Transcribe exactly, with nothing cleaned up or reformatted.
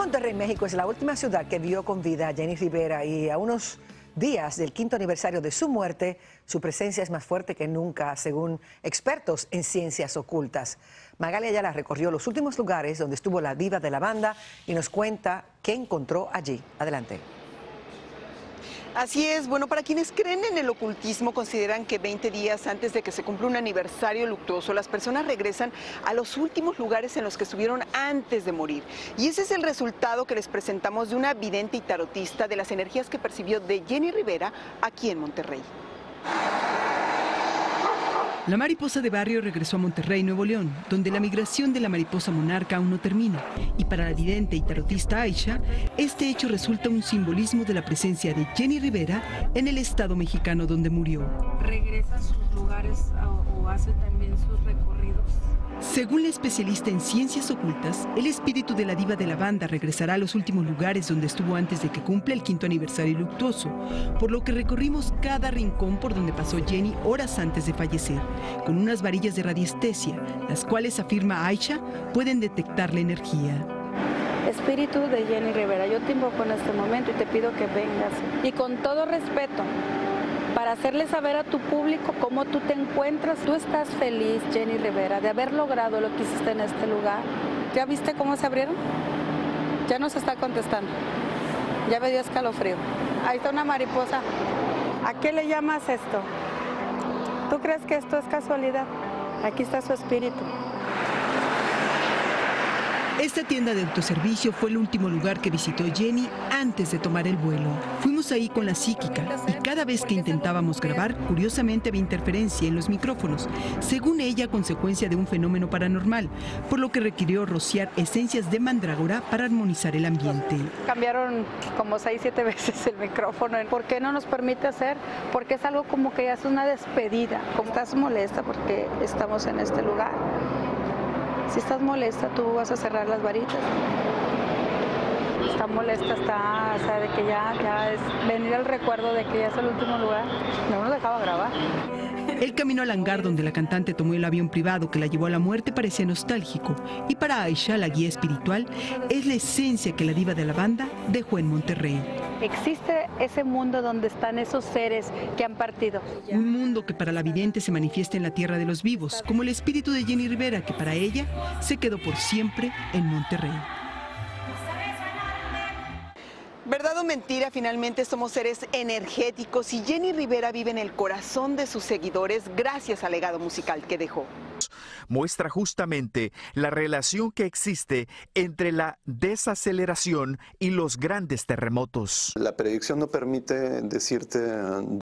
Monterrey, México, es la última ciudad que vio con vida a Jenny Rivera y a unos días del quinto aniversario de su muerte, su presencia es más fuerte que nunca, según expertos en ciencias ocultas. Magalia Ayala recorrió los últimos lugares donde estuvo la diva de la banda y nos cuenta qué encontró allí. Adelante. Así es, bueno, para quienes creen en el ocultismo consideran que veinte días antes de que se cumpla un aniversario luctuoso, las personas regresan a los últimos lugares en los que estuvieron antes de morir. Y ese es el resultado que les presentamos de una vidente y tarotista de las energías que percibió de Jenny Rivera aquí en Monterrey. La mariposa de barrio regresó a Monterrey, Nuevo León, donde la migración de la mariposa monarca aún no termina. Y para la vidente y tarotista Aisha, este hecho resulta un simbolismo de la presencia de Jenny Rivera en el estado mexicano donde murió. Regresa a sus lugares o, o hace también sus recorridos. Según la especialista en ciencias ocultas, el espíritu de la diva de la banda regresará a los últimos lugares donde estuvo antes de que cumpla el quinto aniversario luctuoso, por lo que recorrimos cada rincón por donde pasó Jenny horas antes de fallecer, con unas varillas de radiestesia, las cuales, afirma Aisha, pueden detectar la energía. Espíritu de Jenny Rivera, yo te invoco en este momento y te pido que vengas. Y con todo respeto, para hacerle saber a tu público cómo tú te encuentras. Tú estás feliz, Jenny Rivera, de haber logrado lo que hiciste en este lugar. ¿Ya viste cómo se abrieron? Ya nos está contestando. Ya me dio escalofrío. Ahí está una mariposa. ¿A qué le llamas esto? ¿Tú crees que esto es casualidad? Aquí está su espíritu. Esta tienda de autoservicio fue el último lugar que visitó Jenny antes de tomar el vuelo. Fuimos ahí con la psíquica y cada vez que intentábamos grabar, curiosamente había interferencia en los micrófonos, según ella, consecuencia de un fenómeno paranormal, por lo que requirió rociar esencias de mandrágora para armonizar el ambiente. Cambiaron como seis, siete veces el micrófono. ¿Por qué no nos permite hacer? Porque es algo como que ya es una despedida. Como estás molesta porque estamos en este lugar. Si estás molesta, tú vas a cerrar las varitas. Está molesta, está, o sea, de que ya, ya es venir al recuerdo de que ya es el último lugar. No nos dejaba grabar. El camino al hangar donde la cantante tomó el avión privado que la llevó a la muerte parecía nostálgico. Y para Aisha, la guía espiritual, es la esencia que la diva de la banda dejó en Monterrey. Existe ese mundo donde están esos seres que han partido. Un mundo que para la vidente se manifiesta en la tierra de los vivos, como el espíritu de Jenny Rivera, que para ella se quedó por siempre en Monterrey. ¿Verdad o mentira? Finalmente somos seres energéticos y Jenny Rivera vive en el corazón de sus seguidores gracias al legado musical que dejó. Muestra justamente la relación que existe entre la desaceleración y los grandes terremotos. La predicción no permite decirte